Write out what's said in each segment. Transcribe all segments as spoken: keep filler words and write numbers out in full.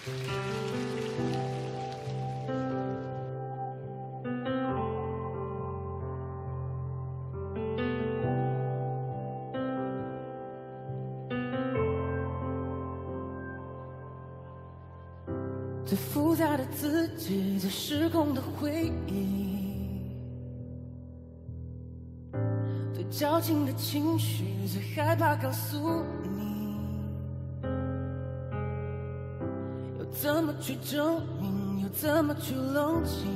最复杂的自己，最失控的回忆，最矫情的情绪，最害怕告诉你，又怎么去证明，又怎么去冷静，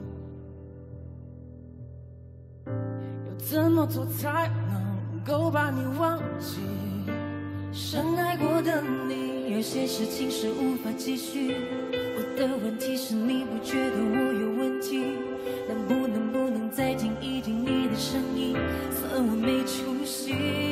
又怎么做才能够把你忘记？深爱过的你， 有些事情是无法继续。我的问题是你不觉得我有问题？能不能不能再听一听你的声音？算我没出息。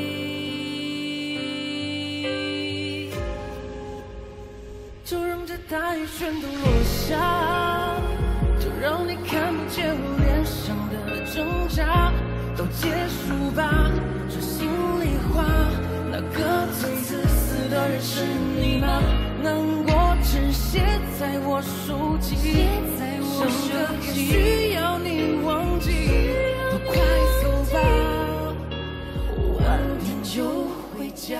就让这大雨全都落下，就让你看不见我脸上的挣扎，都结束吧。说心里话，那个最自私的人是你吗？难过只写在我手机，想的也需要你忘记。快走吧，晚点就回家。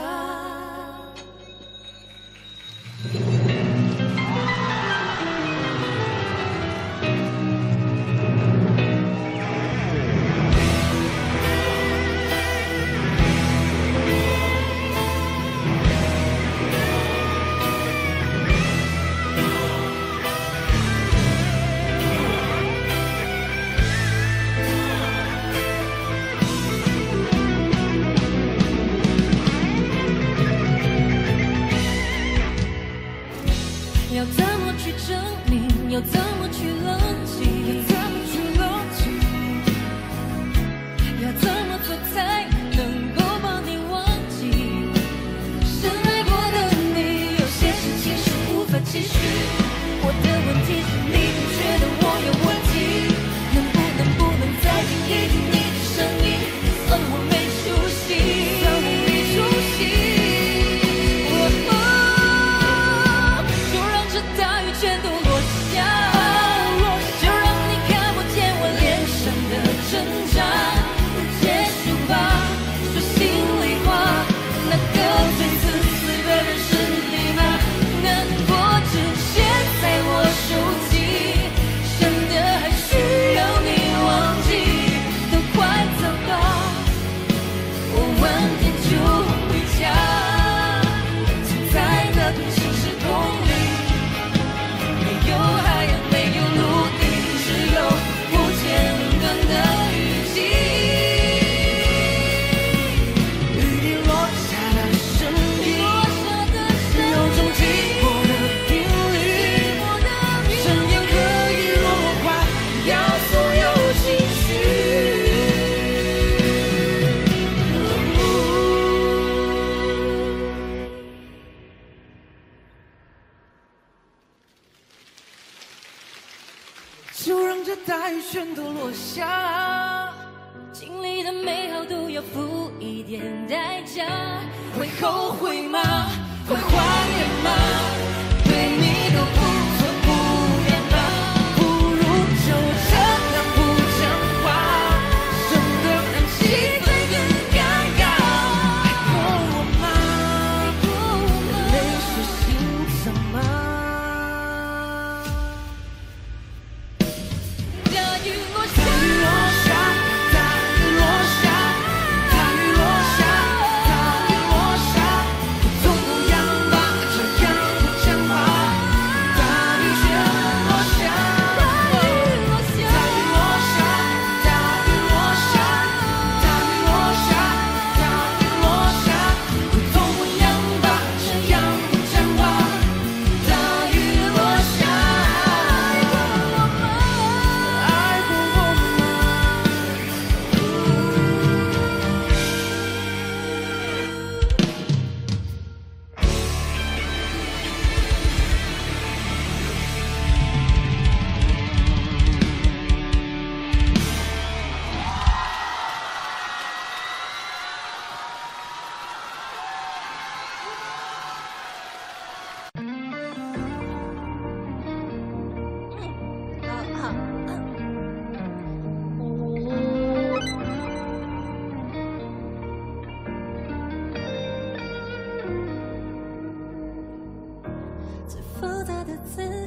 要怎么去证明？要怎么去冷静？ 要怎么去冷静？ 要怎么做才能够把你忘记？深爱过的你，有些事情是无法继续。我的问题是你不觉得我有问题？能不能不能再听一听你的声音？算我没出息， 算我没出息。 大雨全都落下，就让你看不见我脸上的挣扎，结束吧。说心里话，那个最自私的人是你吗？难过只写在我手机，想的还需要你忘记。都快走吧，我晚点就回家。现在的平行时空里，没有海洋，没有陆地，只有不间断的雨季。 雨滴落下的声音，有种寂寞的频率，声音可以弱化掉所有情绪。就让这大雨全都落下， 经历的美好都要付一点代价， 会后悔吗？会怀念吗？对你都不错不远吧，不如就这样不讲话，省得让气氛更尴尬。爱过我吗？泪水心脏吗？ 大雨落下， 大雨落下，大雨落下，大雨落下，大雨落下，痛不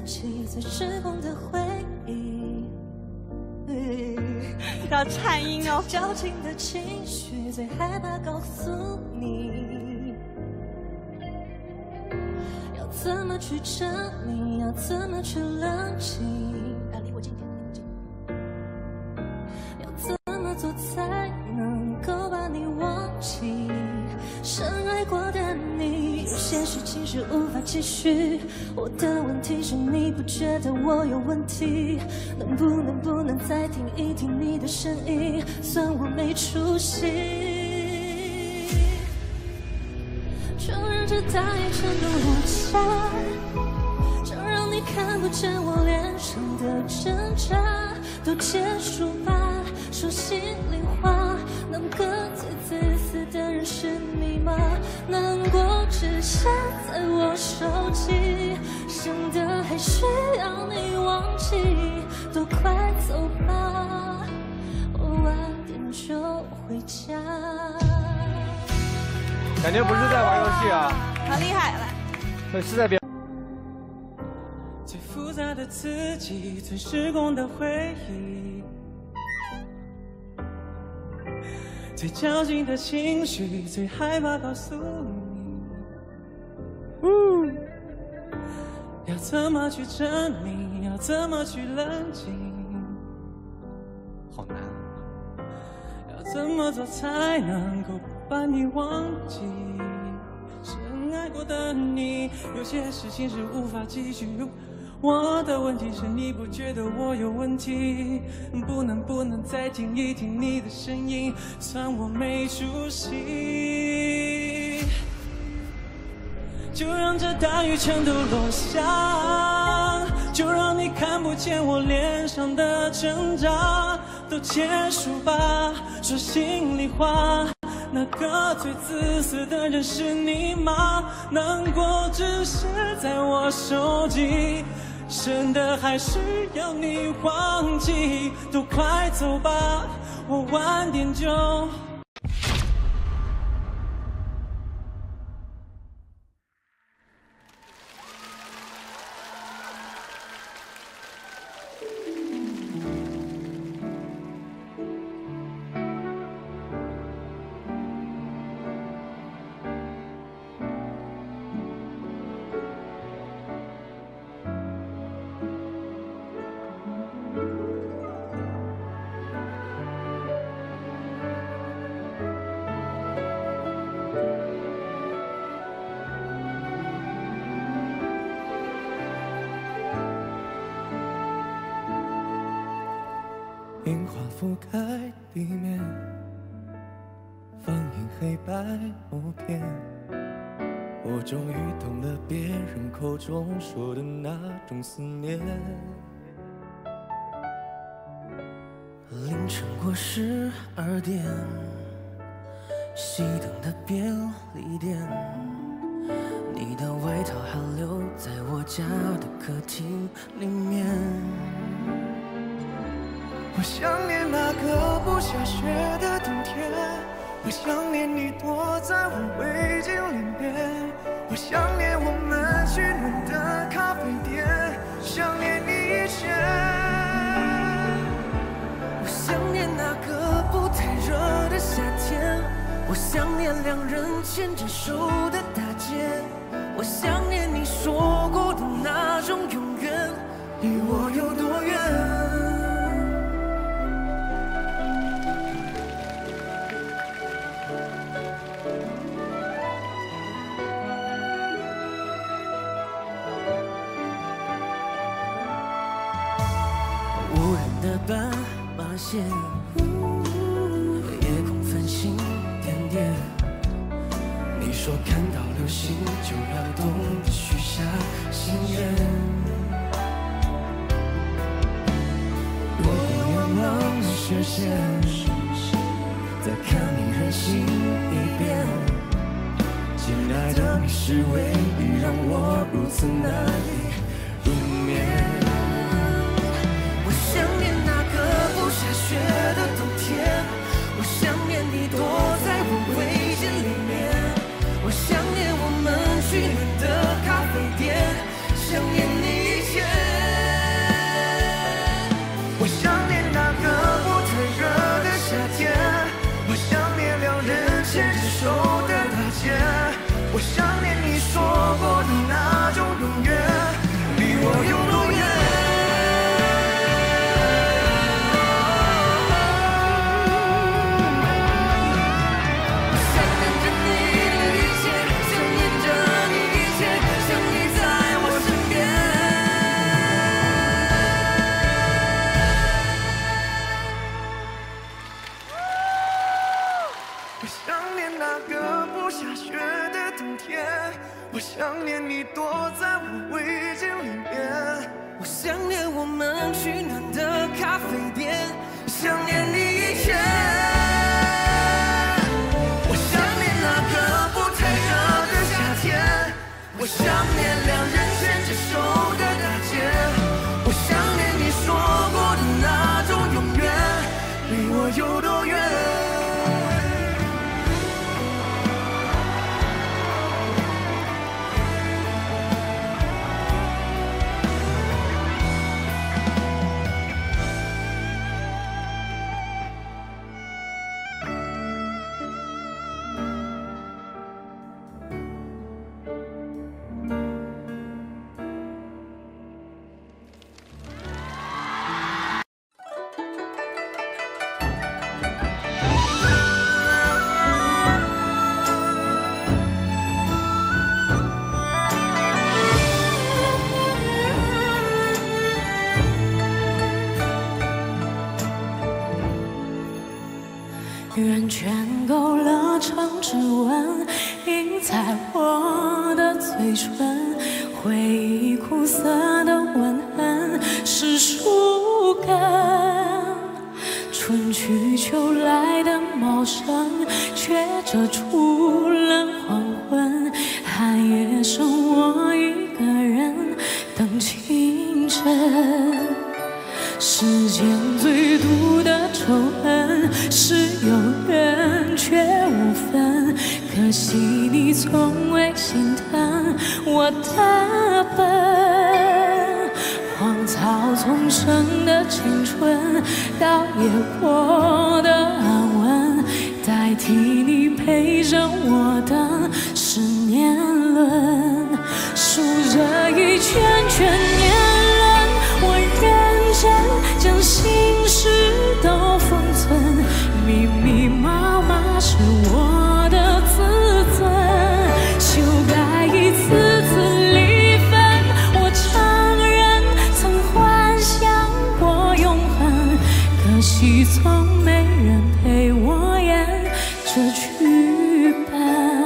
起最失控的回忆。 要颤音哦。 矫情的情绪，最害怕告诉你，要怎么去证明，要怎么去冷静。啊，离我近点，离我近点。要怎么做才能够把你忘记？深爱过的你，有些事情是无法继续。我的问题是你不觉得我有问题？能不能不能再听一听你的声音？算我没出息，就让这大雨全都落下，就让你看不见我脸上的挣扎，都结束吧。说心里话，那个最自私的人是你吗？难过只写在我手机，想的还需要你忘记，都快走吧，我晚点就回家。 感觉不是在玩游戏啊， 好厉害了！ 对，是在表。 最复杂的自己，最失控的回忆，最矫情的情绪，最害怕告诉你。嗯，要怎么去证明？要怎么去冷静？好难。要怎么做才能够把你忘记？深爱过的你，有些事情是无法继续。我的问题是你不觉得我有问题？不能不能再听一听你的声音？算我没出息，就让这大雨全都落下，就让你看不见我脸上的挣扎，都结束吧。说心里话，那个最自私的人是你吗？难过只是在我手机，深的还需要你忘记，都快走吧，我晚点就。 樱花覆盖地面，放映黑白默片。我终于懂了别人口中说的那种思念。 凌晨过十二点，熄灯的便利店，你的外套还留在我家的客厅里面。 我想念那个不下雪的冬天，我想念你躲在我围巾里面，我想念我们去暖的咖啡店，想念你一切。 我想念那个不太热的夏天，我想念两人牵着手的大街，我想念你说过的那种永远，离我有多远？无人的斑马线，夜空繁星点点。你说看到流星就要懂得许下心愿。我的愿望实现，再看你任性一遍。亲爱的，你是唯一让我如此难以入眠。我想念那个不下雪的冬天，我想念你躲在我围巾里面，我想念我们去暖的咖啡店，想念你一切。 牵着手的大街，我想念你说过的那种永远，离我有多远？想念着你的一切，想念着你一切，想你在我身边。我想念那个不下雪的冬天，我想念你躲在我围巾里面， 我想念我们取暖的咖啡店， 想念你一切。我想念那个不太热的夏天，我想念两人牵着手的大街，我想念你说过的那种永远，离我有多远？ 圆圈勾勒成指纹，印在我的嘴唇。回忆苦涩的吻痕是树根，春去秋来的茂盛，却遮住了黄昏。寒夜剩我一个人等清晨。世间最毒的仇恨是有缘却无分，可惜你从未心疼我的笨。荒草丛生的青春，倒也过的安稳，代替你陪着我的是年轮，数着一圈圈年轮，我认真将心事都封存，密密麻麻是我的自尊，修改一次次离分，我承认曾幻想过永恒，可惜从没人陪我演这剧本。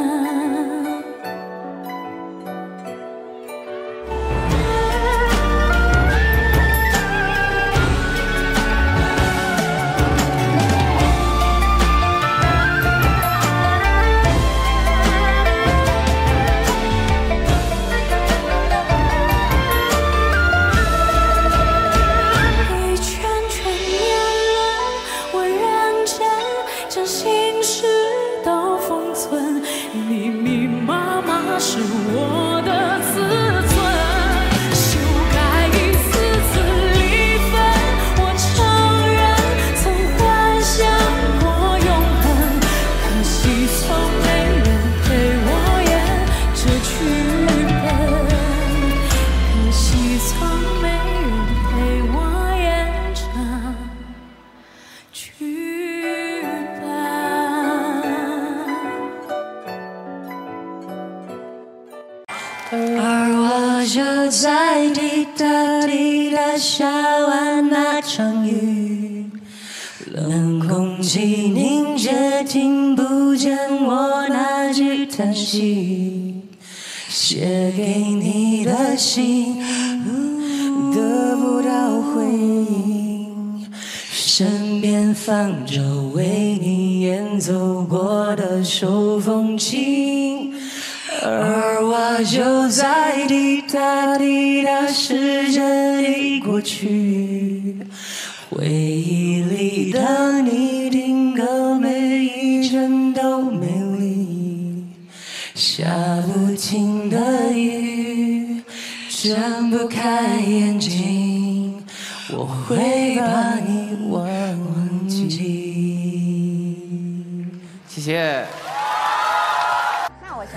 就在滴答滴答下完那场雨，冷空气凝结，听不见我那句叹息。写给你的信得不到回应，身边放着为你演奏过的手风琴。而我就在滴答滴答，时间已过去，回忆里的你定格，每一帧都美丽。下不停的雨，睁不开眼睛，我会把你忘记。 谢谢。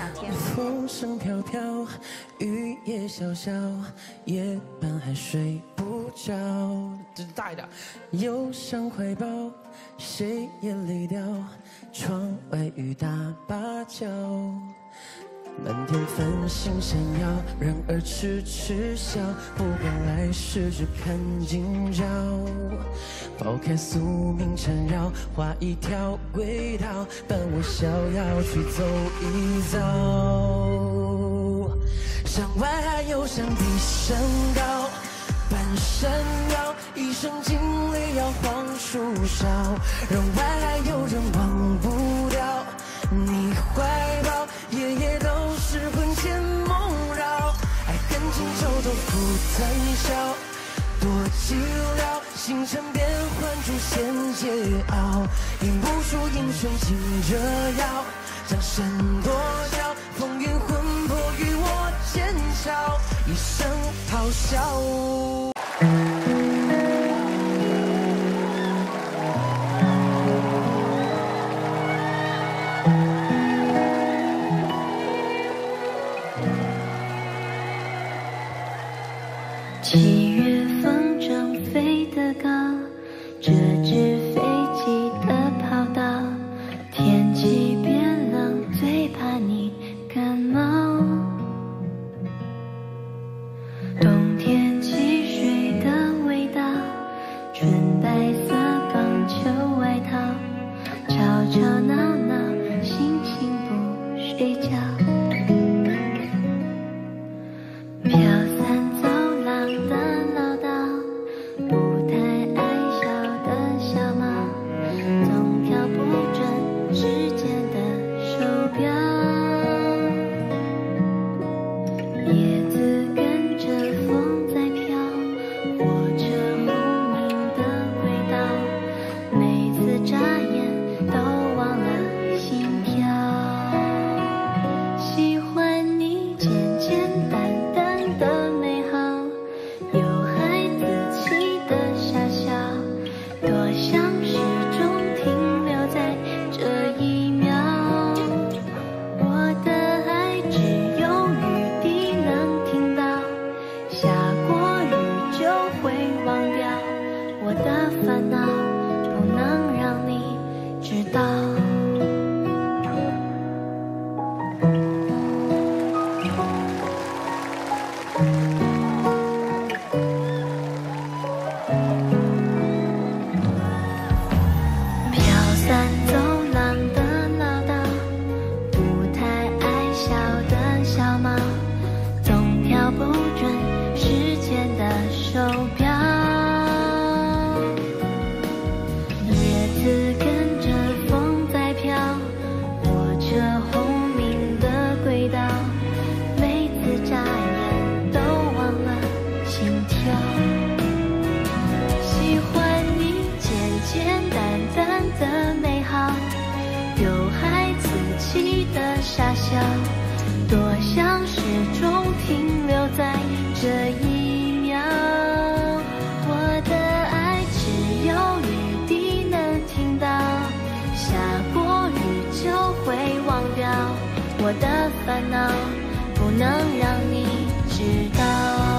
天。 风声飘飘，雨也潇潇，夜半还睡不着。这大一点，忧伤怀抱，谁也离掉。窗外雨打芭蕉。 满天繁星闪耀，然而痴痴笑，不管来世只看今朝。抛开宿命缠绕，画一条轨道，伴我逍遥去走一遭。山外还有山比山高，半山腰，一生经历要黄树梢。人外还有人忘不掉你怀抱，夜夜都。 是魂牵梦绕，爱恨情仇都付谈笑，多寂寥，星辰变幻出现桀骜，赢不输英雄紧着腰，江山多娇，风云魂魄与我剑鞘，一生咆哮。 七月风筝飞得高，这只飞机的跑道。天气变冷，最怕你感冒。冬天汽水的味道，纯白色棒球外套，吵吵闹闹，心情不睡觉。飘散。 多想始终停留在这一秒，我的爱只有雨滴能听到，下过雨就会忘掉，我的烦恼不能让你知道。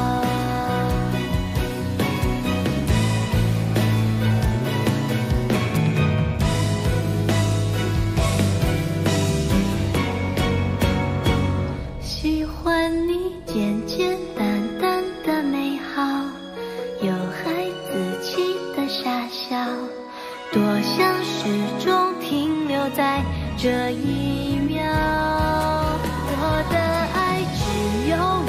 喜欢你简简单单的美好，有孩子气的傻笑，多想始终停留在这一秒，我的爱只有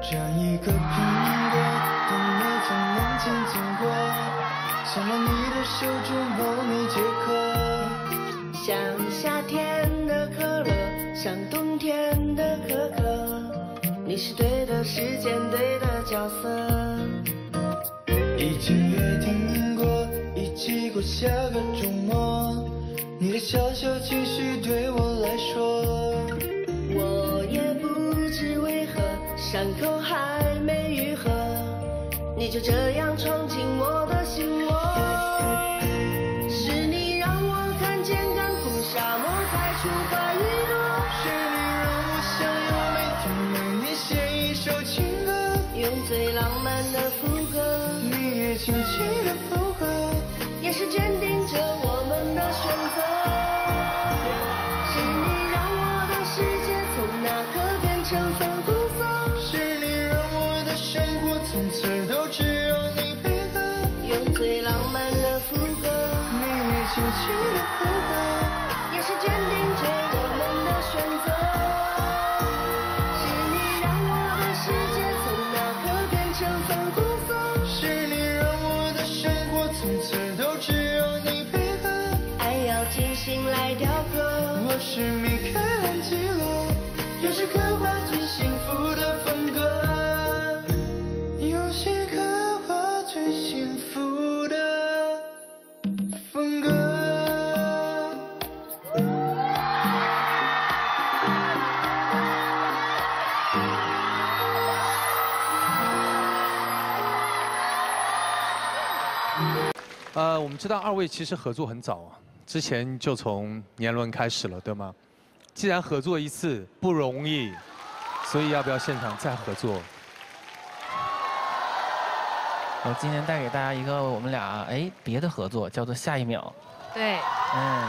这样一个苹果，等你从门前经过，想到你的手中某每节课， 像夏天的可乐，像冬天的可可，你是对的时间，对的角色。 已经约定过，一起过下个周末，你的小小情绪对我来说， 我也不知为何，伤口还没愈合，你就这样闯进我的心窝。是你让我看见干枯沙漠开出花一朵， 是你让我想有每天为你写一首情歌， 用最浪漫的副歌， 你也轻轻的附和， 也是坚定着我们的选择。是你让我的世界从那刻变成粉红色， 是你让我的生活从此都只有你配合， 用最浪漫的副歌， 你也轻轻的附和， 也是坚定着我们的选择。是你让我的世界从那刻变成粉红色， 是你让我的生活从此都只有你配合， 爱要精心来雕刻。 我是米开朗基罗， 有时刻画最幸福的风格， 有些刻画最幸福的风格。 呃，我们知道二位其实合作很早啊，之前就从年轮开始了，对吗？既然合作一次不容易，所以要不要现场再合作？ 我今天带给大家一个我们俩哎别的合作，叫做下一秒。 对， 嗯。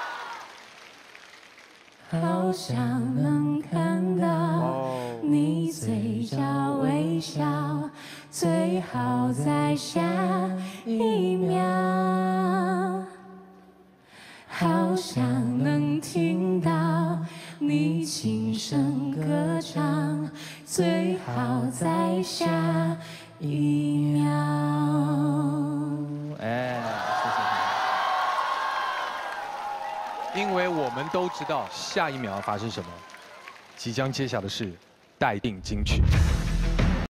好想能看到你嘴角微笑，最好在下一秒。好想能听到你轻声歌唱，最好在下一秒。 哎，谢谢。 因为我们都知道下一秒要发生什么，即将揭晓的是待定金曲。